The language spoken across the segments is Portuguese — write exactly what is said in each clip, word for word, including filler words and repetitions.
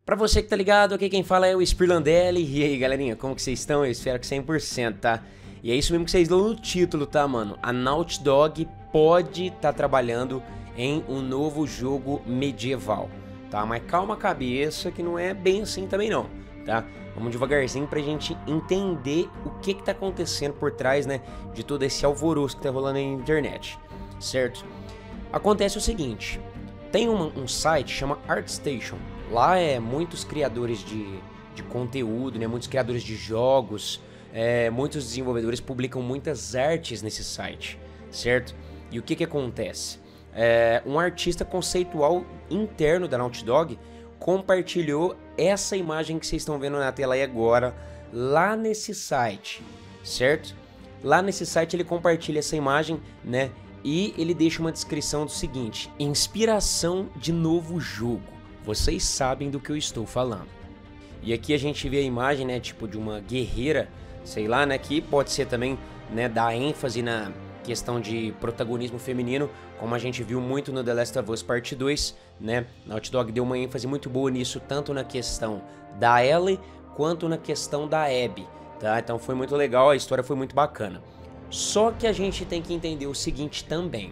Pra você que tá ligado, aqui quem fala é o Spirlandelli. E aí, galerinha, como que vocês estão? Eu espero que cem por cento, tá? E é isso mesmo que vocês dão no título, tá, mano? A Naughty Dog pode tá trabalhando em um novo jogo medieval, tá? Mas calma a cabeça que não é bem assim também não, tá? Vamos devagarzinho pra gente entender o que que tá acontecendo por trás, né, de todo esse alvoroço que tá rolando na internet, certo? Acontece o seguinte, tem uma, um site que chama ArtStation. Lá é muitos criadores de, de conteúdo, né, muitos criadores de jogos, é, muitos desenvolvedores publicam muitas artes nesse site, certo? E o que que acontece? É, um artista conceitual interno da Naughty Dog compartilhou essa imagem que vocês estão vendo na tela aí agora, lá nesse site, certo? Lá nesse site ele compartilha essa imagem, né? E ele deixa uma descrição do seguinte: inspiração de novo jogo. Vocês sabem do que eu estou falando. E aqui a gente vê a imagem, né, tipo de uma guerreira, sei lá, né, que pode ser também, né, dar ênfase na questão de protagonismo feminino, como a gente viu muito no The Last of Us Part dois, né? Naughty Dog deu uma ênfase muito boa nisso, tanto na questão da Ellie quanto na questão da Abby, tá? Então foi muito legal, a história foi muito bacana. Só que a gente tem que entender o seguinte também.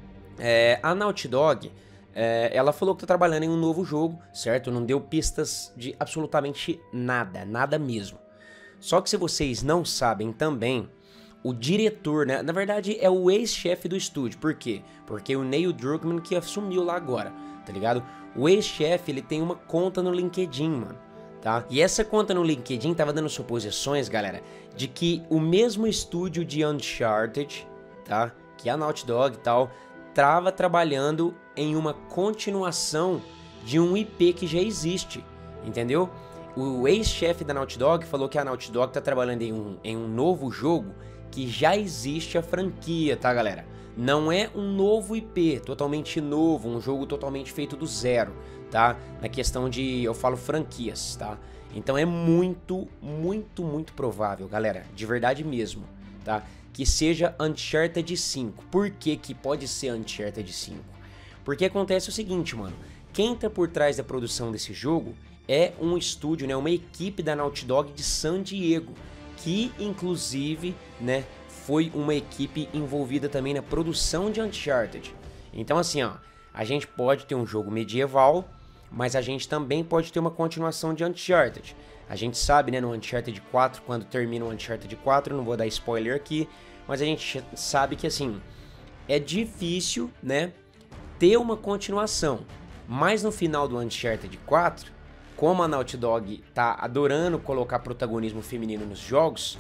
É, a Naughty Dog, é, ela falou que tá trabalhando em um novo jogo, certo? Não deu pistas de absolutamente nada, nada mesmo. Só que se vocês não sabem também, o diretor, né? Na verdade é o ex-chefe do estúdio. Por quê? Porque o Neil Druckmann que assumiu lá agora, tá ligado? O ex-chefe, ele tem uma conta no LinkedIn, mano, tá? E essa conta no LinkedIn tava dando suposições, galera, de que o mesmo estúdio de Uncharted, tá? Que é a Naughty Dog e tal, tava trabalhando em uma continuação de um I P que já existe, entendeu? O ex-chefe da Naughty Dog falou que a Naughty Dog tá trabalhando em um, em um novo jogo que já existe a franquia, tá, galera? Não é um novo I P, totalmente novo, um jogo totalmente feito do zero, tá? Na questão de, eu falo franquias, tá? Então é muito, muito, muito provável, galera, de verdade mesmo, tá? Que seja Uncharted cinco. Por que que pode ser Uncharted cinco? Porque acontece o seguinte, mano. Quem tá por trás da produção desse jogo é um estúdio, né? Uma equipe da Naughty Dog de San Diego, que inclusive, né, foi uma equipe envolvida também na produção de Uncharted. Então assim, ó, a gente pode ter um jogo medieval, mas a gente também pode ter uma continuação de Uncharted. A gente sabe, né, no Uncharted quatro, quando termina o Uncharted quatro, não vou dar spoiler aqui, mas a gente sabe que assim, é difícil, né, ter uma continuação. Mas no final do Uncharted quatro, como a Naughty Dog tá adorando colocar protagonismo feminino nos jogos,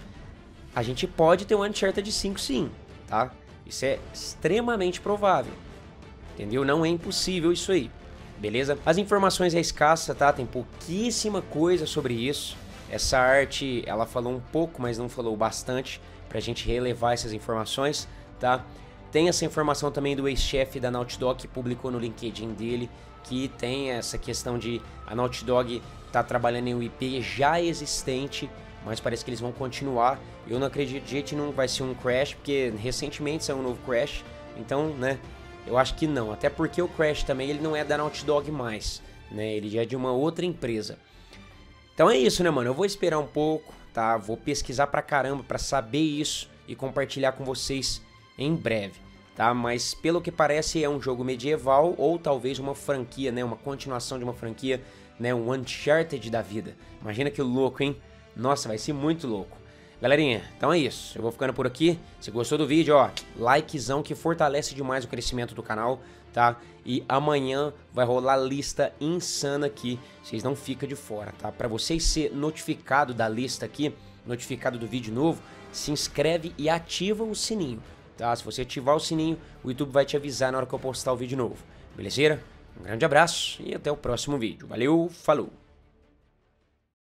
a gente pode ter um Uncharted cinco sim, tá? Isso é extremamente provável, entendeu? Não é impossível isso aí, beleza? As informações é escassa, tá? Tem pouquíssima coisa sobre isso. Essa arte, ela falou um pouco, mas não falou bastante pra gente relevar essas informações, tá? Tem essa informação também do ex-chefe da Naughty Dog que publicou no LinkedIn dele, que tem essa questão de a Naughty Dog tá trabalhando em um I P já existente, mas parece que eles vão continuar. Eu não acredito de jeito nenhum que vai ser um Crash, porque recentemente saiu um novo Crash, então, né, eu acho que não. Até porque o Crash também, ele não é da Naughty Dog mais, né, ele já é de uma outra empresa. Então é isso, né, mano, eu vou esperar um pouco, tá, vou pesquisar pra caramba pra saber isso e compartilhar com vocês em breve. Tá, mas pelo que parece é um jogo medieval ou talvez uma franquia, né, uma continuação de uma franquia, né, um Uncharted da vida. Imagina que louco, hein? Nossa, vai ser muito louco. Galerinha, então é isso. Eu vou ficando por aqui. Se gostou do vídeo, ó, likezão que fortalece demais o crescimento do canal, tá? E amanhã vai rolar lista insana aqui. Vocês não ficam de fora, tá? Pra vocês ser notificado da lista aqui, notificado do vídeo novo, se inscreve e ativa o sininho. Tá? Se você ativar o sininho, o YouTube vai te avisar na hora que eu postar o vídeo novo. Beleza? Um grande abraço e até o próximo vídeo. Valeu, falou!